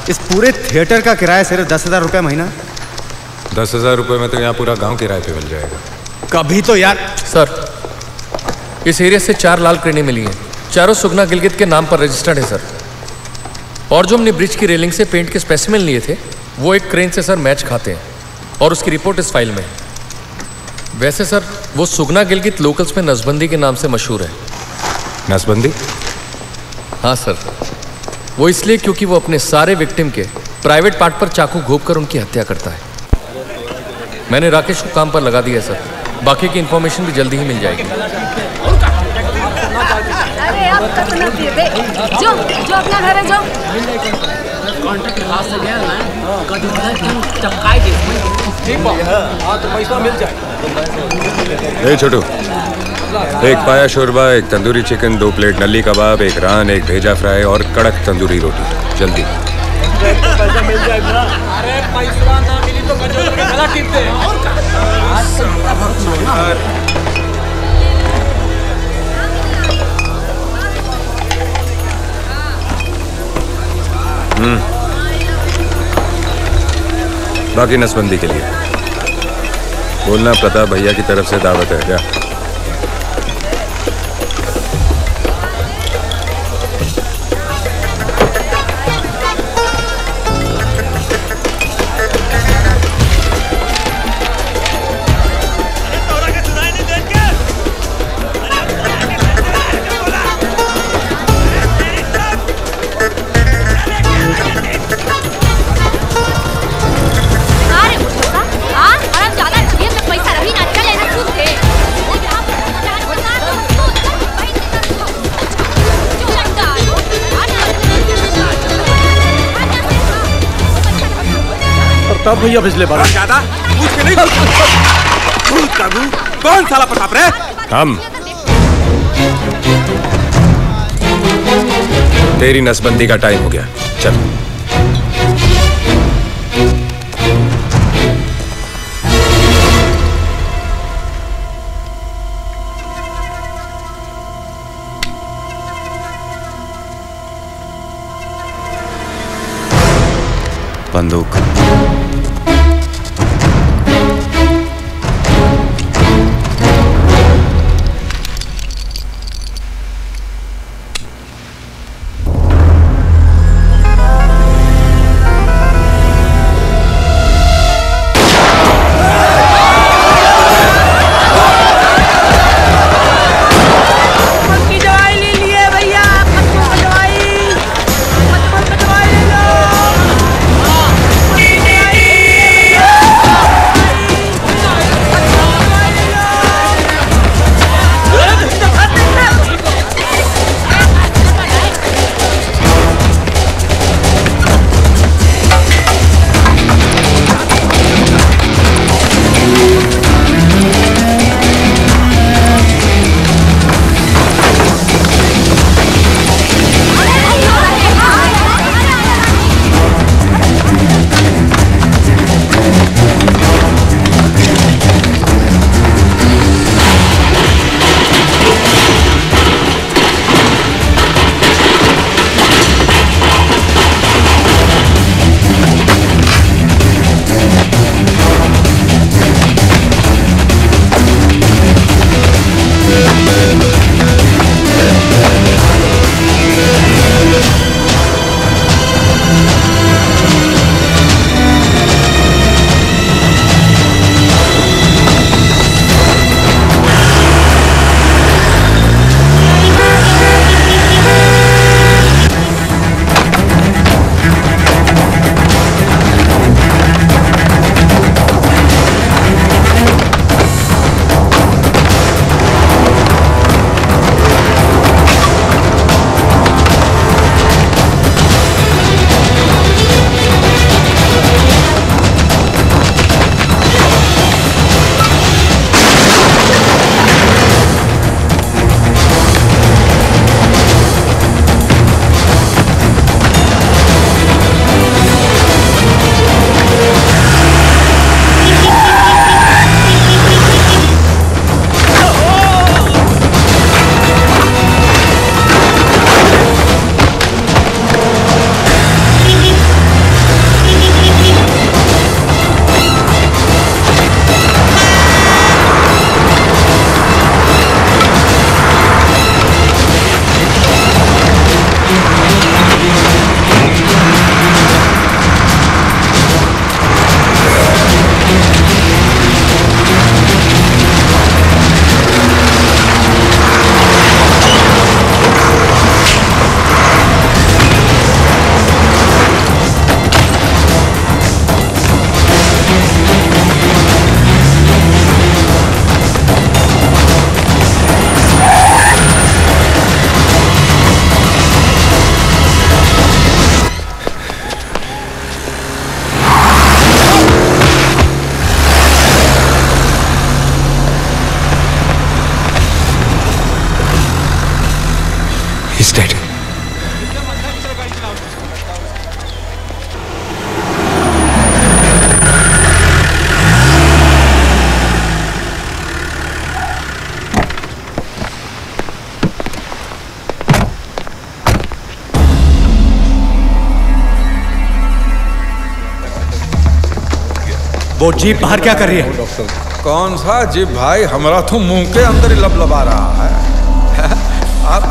इस पूरे थिएटर का किराया सिर्फ 10,000 रुपये महीना। 10,000 रुपये में तो यहाँ पूरा गांव किराए पे मिल जाएगा। कभी तो यार। सर, इस एरिया से 4 लाल क्रेनें मिली हैं, चारों सुगना गिलगित के नाम पर रजिस्टर्ड है सर। और जो हमने ब्रिज की रेलिंग से पेंट के स्पेसिमेन लिए थे वो एक क्रेन से सर मैच खाते हैं और उसकी रिपोर्ट इस फाइल में है। वैसे सर वो सुगना गिलगित लोकल्स में नसबंदी के नाम से मशहूर है। नसबंदी? हाँ सर, वो इसलिए क्योंकि वो अपने सारे विक्टिम के प्राइवेट पार्ट पर चाकू घोंपकर उनकी हत्या करता है। मैंने राकेश को काम पर लगा दिया सर, बाकी की इंफॉर्मेशन भी जल्दी ही मिल जाएगी। अरे अब तक ना दे जो अपना घर है जो कॉन्ट्रैक्ट हाथ से गया ना कभी क्यों चपकाए दे ठीक है। हां तो पैसा मिल जाए। ए छोटू, एक पाया शोरबा, एक तंदूरी चिकन, 2 प्लेट नली कबाब, एक रान, एक भेजा फ्राई और कड़क तंदूरी रोटी, जल्दी। पैसा मिल जाएगा। अरे पैसा ना मिली तो गला टिपते हैं। बाकी नसबंदी के लिए बोलना प्रताप भैया की तरफ से दावत है क्या? प्रताप भैया पिछले बार ज्यादा पूछ के नहीं कौन साला प्रताप रे? हम। तेरी नसबंदी का टाइम हो गया, चल। बंदूक। दवाई वो जीप बाहर क्या कर रही है? कौन सा जीप भाई? हमारा तो मुंह के अंदर ही लबलबा रहा है। आप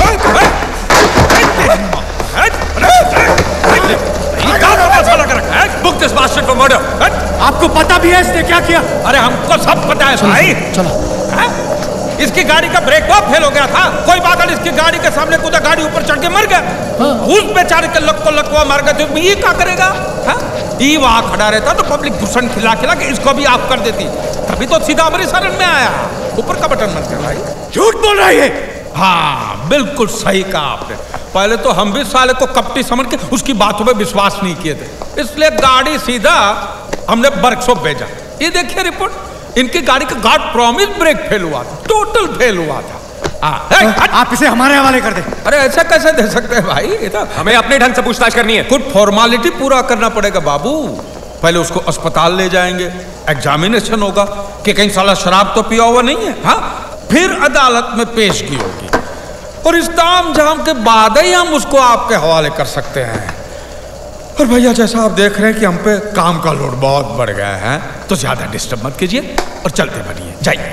आपको पता भी है इसने क्या किया? अरे हमको सब पता है भाई। चलो। इसकी गाड़ी का ब्रेक फेल हो गया था। कोई पागल इसकी गाड़ी के सामने कूदा, गाड़ी ऊपर चढ़ के मर गया। उस बेचारे के लकवा मार गए तो ये क्या करेगा? ये वहां खड़ा रहता तो पब्लिक घुसन खिला खिला के इसको भी ऑफ कर देती, तभी तो सीधा हमारे शरण में आया। ऊपर का बटन मत कर भाई। झूठ बोल रहा है। हाँ बिल्कुल सही कहा आपने। पहले तो हम भी साले को कपटी समझ के उसकी बातों पे विश्वास नहीं किए थे, इसलिए गाड़ी सीधा हमने वर्कशॉप भेजा। ये देखिए रिपोर्ट, इनकी गाड़ी का गॉड प्रॉमिस ब्रेक फेल हुआ था, टोटल फेल हुआ था। आप इसे हमारे हवाले कर दे। अरे ऐसा कैसे दे सकते हैं भाई? ये तो हमें अपने ढंग से पूछताछ करनी है। कुछ फॉर्मेलिटी पूरा करना पड़ेगा बाबू। पहले उसको अस्पताल ले जाएंगे, एग्जामिनेशन होगा कि कहीं साला शराब तो पिया हुआ नहीं है। हाँ, फिर अदालत में पेश की होगी और इस ताम झाम के बाद ही हम उसको आपके हवाले कर सकते हैं। और भैया जैसा आप देख रहे हैं कि हम पे काम का लोड बहुत बढ़ गया है, तो ज्यादा डिस्टर्ब मत कीजिए और चलते बनिए। जाइए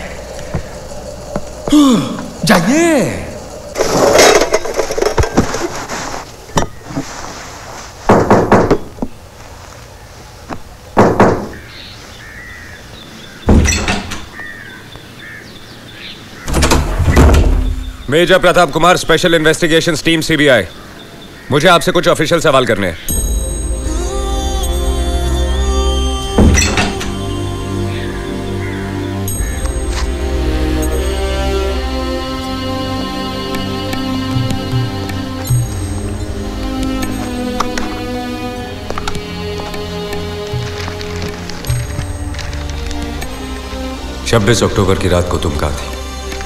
जाइए। Major Pratap Kumar, special investigation team CBI. मुझे आपसे कुछ ऑफिशियल सवाल करने हैं। छब्बीस अक्टूबर की रात को तुम कहाँ थी?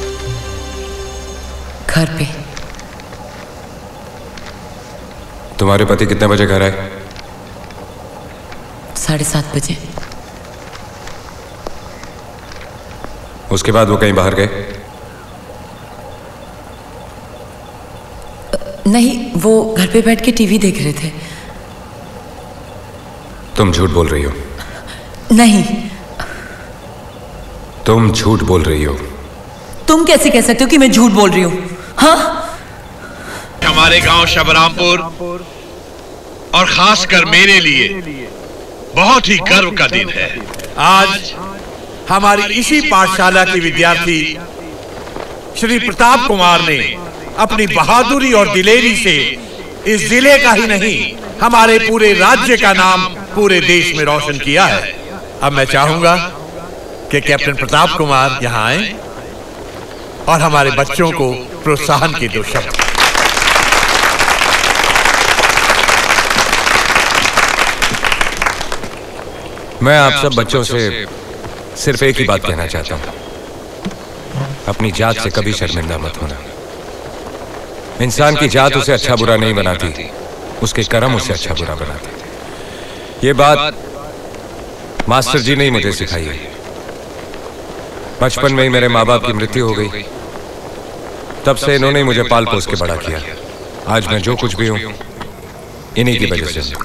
घर पे। तुम्हारे पति कितने बजे घर आए? 7:30 बजे। उसके बाद वो कहीं बाहर गए? नहीं, वो घर पे बैठ के टीवी देख रहे थे। तुम झूठ बोल रही हो। नहीं। तुम झूठ बोल रही हो। तुम कैसे कह सकते हो कि मैं झूठ बोल रही हूँ? हाँ? हमारे गांव शबरामपुर और खासकर मेरे लिए बहुत ही गर्व का दिन है। आज हमारी इसी पाठशाला की विद्यार्थी श्री प्रताप कुमार ने अपनी बहादुरी और दिलेरी से इस जिले का ही नहीं, हमारे पूरे राज्य का नाम पूरे देश में रोशन किया है। अब मैं चाहूंगा कि कैप्टन प्रताप कुमार यहां आए और हमारे बच्चों को प्रोत्साहन के दो शब्द। मैं आप सब बच्चों से सिर्फ एक ही बात कहना चाहता हूं, अपनी जात से कभी शर्मिंदा मत होना। इंसान की जात उसे अच्छा बुरा नहीं बनाती, उसके कर्म उसे अच्छा बुरा बनाते। ये बात मास्टर जी ने ही मुझे सिखाई है। बचपन में ही मेरे माँ बाप की मृत्यु हो गई, तब से इन्होंने ही मुझे पाल पोस के बड़ा किया। आज मैं जो कुछ भी हूं इन्हीं की वजह से।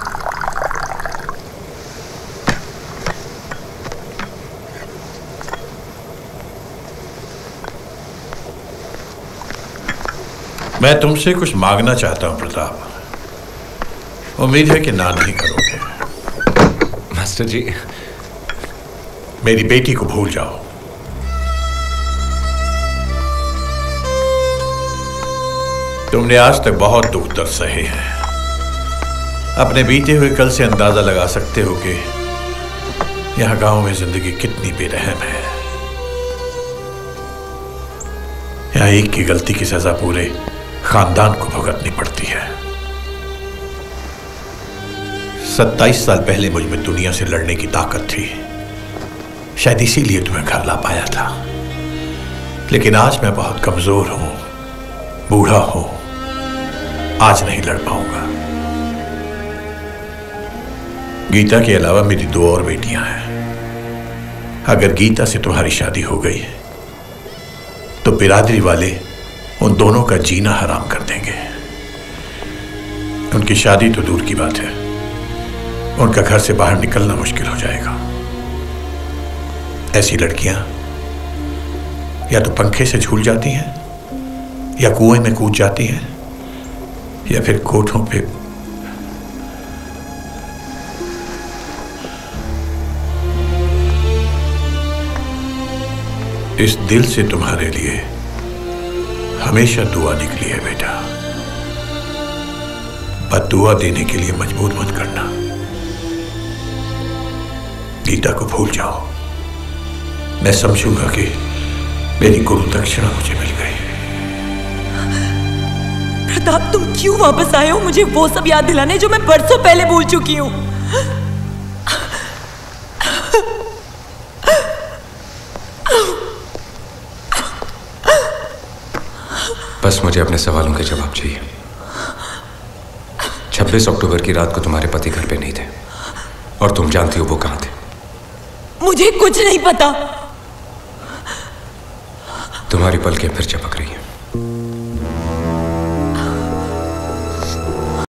मैं तुमसे कुछ मांगना चाहता हूं प्रताप। उम्मीद है कि ना नहीं करोगे। मास्टर जी, मेरी बेटी को भूल जाओ। तुमने आज तक बहुत दुख दर्द सहे हैं। अपने बीते हुए कल से अंदाजा लगा सकते हो कि यहां गांव में जिंदगी कितनी बेरहम है। यहां एक की गलती की सजा पूरे खानदान को भुगतनी पड़ती है। 27 साल पहले मुझ में दुनिया से लड़ने की ताकत थी, शायद इसीलिए तुम्हें घर ला पाया था। लेकिन आज मैं बहुत कमजोर हूं, बूढ़ा हूं, आज नहीं लड़ पाऊंगा। गीता के अलावा मेरी 2 और बेटियां हैं। अगर गीता से तुम्हारी शादी हो गई तो बिरादरी वाले उन दोनों का जीना हराम कर देंगे। उनकी शादी तो दूर की बात है, उनका घर से बाहर निकलना मुश्किल हो जाएगा। ऐसी लड़कियां या तो पंखे से झूल जाती हैं, या कुएं में कूद जाती हैं, या फिर कोठों पे। इस दिल से तुम्हारे लिए हमेशा दुआ निकली है बेटा। पर दुआ देने के लिए मजबूर मत करना। गीता को भूल जाओ। मैं समझूंगा कि मेरी गुरु दक्षिणा मुझे मिल गई। प्रताप, तुम क्यों वापस आए हो मुझे वो सब याद दिलाने जो मैं बरसों पहले भूल चुकी हूँ? बस मुझे अपने सवालों के जवाब चाहिए। 26 अक्टूबर की रात को तुम्हारे पति घर पे नहीं थे, और तुम जानती हो वो कहां थे। मुझे कुछ नहीं पता। तुम्हारी पलकें फिर चपक रही हैं।